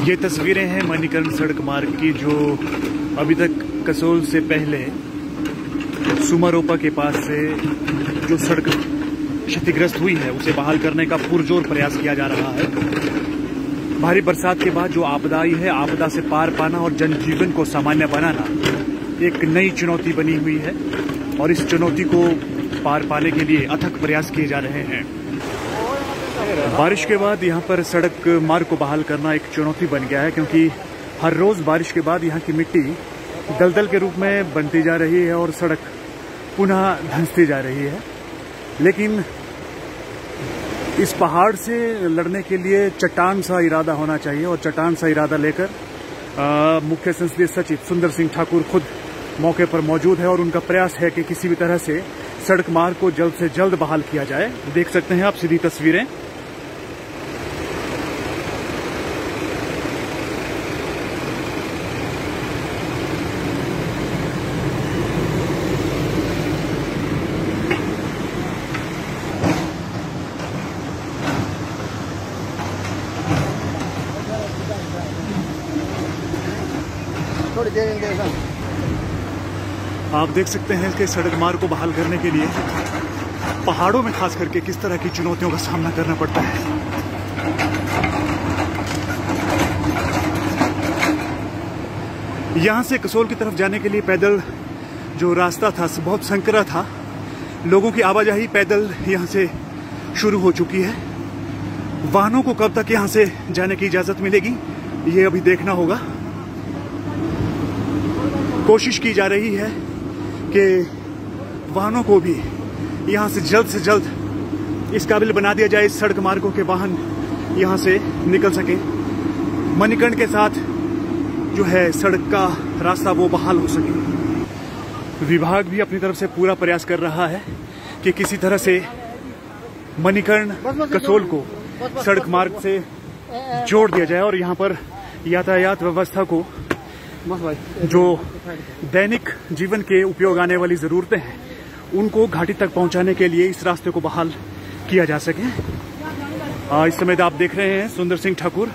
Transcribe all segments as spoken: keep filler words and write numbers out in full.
ये तस्वीरें हैं मणिकर्ण सड़क मार्ग की, जो अभी तक कसोल से पहले सुमारोपा के पास से जो सड़क क्षतिग्रस्त हुई है उसे बहाल करने का पुरजोर प्रयास किया जा रहा है। भारी बरसात के बाद जो आपदा आई है, आपदा से पार पाना और जनजीवन को सामान्य बनाना एक नई चुनौती बनी हुई है और इस चुनौती को पार पाने के लिए अथक प्रयास किए जा रहे हैं। बारिश के बाद यहाँ पर सड़क मार्ग को बहाल करना एक चुनौती बन गया है, क्योंकि हर रोज बारिश के बाद यहाँ की मिट्टी दलदल के रूप में बनती जा रही है और सड़क पुनः धंसती जा रही है। लेकिन इस पहाड़ से लड़ने के लिए चट्टान सा इरादा होना चाहिए और चट्टान सा इरादा लेकर मुख्य संसदीय सचिव सुंदर सिंह ठाकुर खुद मौके पर मौजूद है और उनका प्रयास है कि किसी भी तरह से सड़क मार्ग को जल्द से जल्द बहाल किया जाए। देख सकते हैं आप सीधी तस्वीरें। आप देख सकते हैं कि सड़क मार्ग को बहाल करने के लिए पहाड़ों में खास करके किस तरह की चुनौतियों का सामना करना पड़ता है। यहां से कसोल की तरफ जाने के लिए पैदल जो रास्ता था बहुत संकरा था। लोगों की आवाजाही पैदल यहां से शुरू हो चुकी है। वाहनों को कब तक यहां से जाने की इजाजत मिलेगी, ये अभी देखना होगा। कोशिश की जा रही है कि वाहनों को भी यहां से जल्द से जल्द इस काबिल बना दिया जाए, इस सड़क मार्गों के वाहन यहां से निकल सके। मणिकर्ण के साथ जो है सड़क का रास्ता वो बहाल हो सके। विभाग भी अपनी तरफ से पूरा प्रयास कर रहा है कि किसी तरह से मणिकर्ण कसोल को सड़क मार्ग से जोड़ दिया जाए और यहां पर यातायात व्यवस्था को, जो दैनिक जीवन के उपयोग आने वाली जरूरतें हैं, उनको घाटी तक पहुंचाने के लिए इस रास्ते को बहाल किया जा सके। इस समय आप देख रहे हैं सुंदर सिंह ठाकुर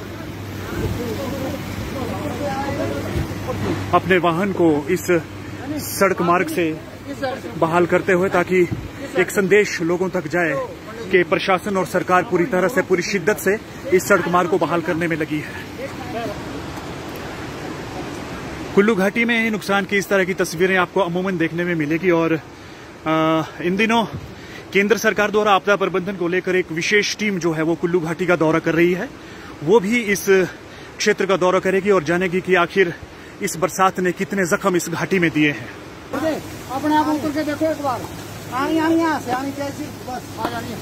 अपने वाहन को इस सड़क मार्ग से बहाल करते हुए, ताकि एक संदेश लोगों तक जाए कि प्रशासन और सरकार पूरी तरह से, पूरी शिद्दत से इस सड़क मार्ग को बहाल करने में लगी है। कुल्लू घाटी में नुकसान की इस तरह की तस्वीरें आपको अमूमन देखने में मिलेगी और आ, इन दिनों केंद्र सरकार द्वारा आपदा प्रबंधन को लेकर एक विशेष टीम जो है वो कुल्लू घाटी का दौरा कर रही है। वो भी इस क्षेत्र का दौरा करेगी और जानेगी कि आखिर इस बरसात ने कितने जख्म इस घाटी में दिए हैं। अपने आप उतर के देखो एक बार, आनी आनी यहाँ से आनी कैसी बस आ जानी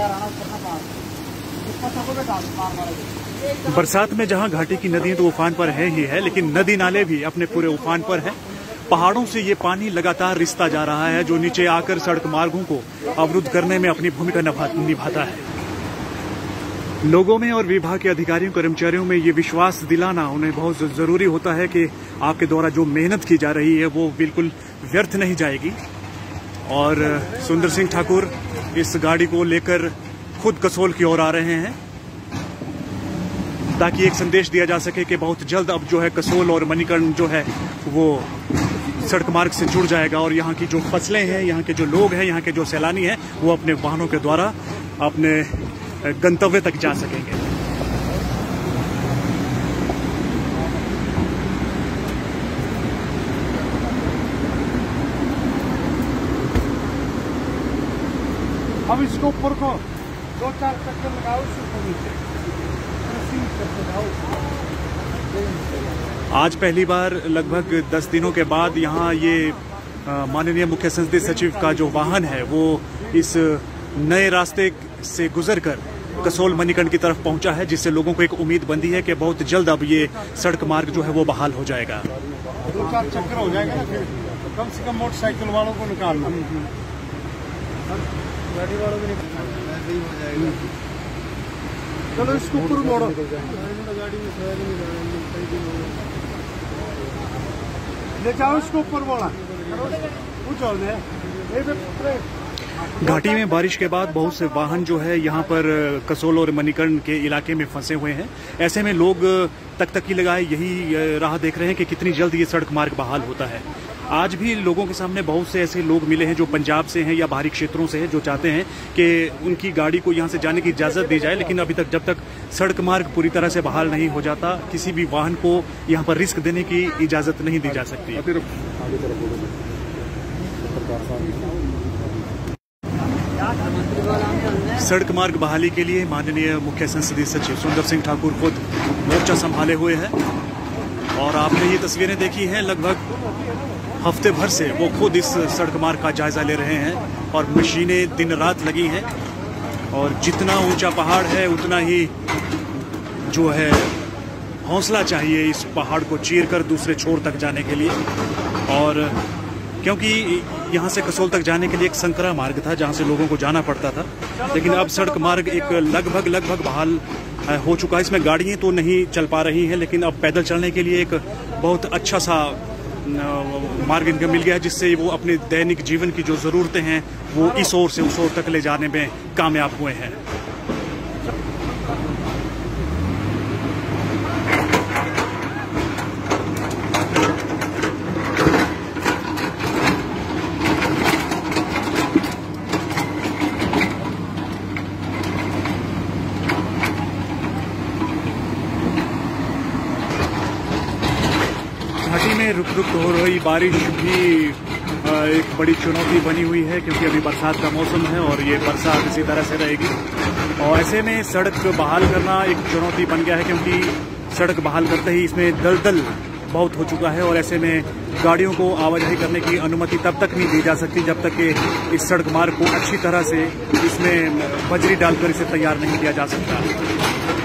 है। बरसात में जहां घाटी की नदियां तो उफान पर है ही है, लेकिन नदी नाले भी अपने पूरे उफान पर हैं। पहाड़ों से ये पानी लगातार रिसता जा रहा है, जो नीचे आकर सड़क मार्गों को अवरुद्ध करने में अपनी भूमिका निभाता है। लोगों में और विभाग के अधिकारियों कर्मचारियों में ये विश्वास दिलाना उन्हें बहुत जरूरी होता है कि आपके द्वारा जो मेहनत की जा रही है वो बिल्कुल व्यर्थ नहीं जाएगी। और सुंदर सिंह ठाकुर इस गाड़ी को लेकर खुद कसोल की ओर आ रहे हैं, ताकि एक संदेश दिया जा सके कि बहुत जल्द अब जो है कसोल और मणिकर्ण जो है वो सड़क मार्ग से जुड़ जाएगा और यहाँ की जो फसलें हैं, यहाँ के जो लोग हैं, यहाँ के जो सैलानी हैं, वो अपने वाहनों के द्वारा अपने गंतव्य तक जा सकेंगे। अब इसको ऊपर को दो चार चक्कर लगाओ, नीचे आज पहली बार लगभग दस दिनों के बाद यहाँ ये माननीय मुख्य संसदीय सचिव का जो वाहन है वो इस नए रास्ते से गुजरकर कसोल मणिकर्ण की तरफ पहुंचा है, जिससे लोगों को एक उम्मीद बंधी है कि बहुत जल्द अब ये सड़क मार्ग जो है वो बहाल हो जाएगा। दो चार चक्कर हो जाएगा ना, फिर कम से कम मोटरसाइकिल वालों को निकालना, गाड़ी वालों को निकालना हो जाएगा। चलो इसको ऊपर मोड़ो, ले जाओ इसको ऊपर मोड़ा, घाटी में बारिश के बाद बहुत से वाहन जो है यहाँ पर कसोल और मणिकर्ण के इलाके में फंसे हुए हैं। ऐसे में लोग तकतकी लगाए यही राह देख रहे हैं कि कितनी जल्द ये सड़क मार्ग बहाल होता है। आज भी लोगों के सामने बहुत से ऐसे लोग मिले हैं जो पंजाब से हैं या बाहरी क्षेत्रों से हैं, जो चाहते हैं कि उनकी गाड़ी को यहाँ से जाने की इजाज़त दी जाए, लेकिन अभी तक जब तक सड़क मार्ग पूरी तरह से बहाल नहीं हो जाता किसी भी वाहन को यहाँ पर रिस्क देने की इजाज़त नहीं दी जा सकती। सड़क मार्ग बहाली के लिए माननीय मुख्य संसदीय सचिव सुंदर सिंह ठाकुर खुद मोर्चा संभाले हुए हैं और आपने ये तस्वीरें देखी हैं। लगभग हफ्ते भर से वो खुद इस सड़क मार्ग का जायजा ले रहे हैं और मशीनें दिन रात लगी हैं और जितना ऊंचा पहाड़ है उतना ही जो है हौसला चाहिए इस पहाड़ को चीर कर दूसरे छोर तक जाने के लिए। और क्योंकि यहाँ से कसोल तक जाने के लिए एक संकरा मार्ग था जहाँ से लोगों को जाना पड़ता था, लेकिन अब सड़क मार्ग एक लगभग लगभग बहाल हो चुका है। इसमें गाड़ियाँ तो नहीं चल पा रही हैं, लेकिन अब पैदल चलने के लिए एक बहुत अच्छा सा मार्ग इनका मिल गया है, जिससे वो अपने दैनिक जीवन की जो ज़रूरतें हैं वो इस ओर से उस ओर तक ले जाने में कामयाब हुए हैं। घाटी में रुक रुक हो रही बारिश भी एक बड़ी चुनौती बनी हुई है, क्योंकि अभी बरसात का मौसम है और ये बरसात इसी तरह से रहेगी। और ऐसे में सड़क बहाल करना एक चुनौती बन गया है, क्योंकि सड़क बहाल करते ही इसमें दलदल बहुत हो चुका है और ऐसे में गाड़ियों को आवाजाही करने की अनुमति तब तक नहीं दी जा सकती जब तक कि इस सड़क मार्ग को अच्छी तरह से इसमें बजरी डालकर इसे तैयार नहीं किया जा सकता।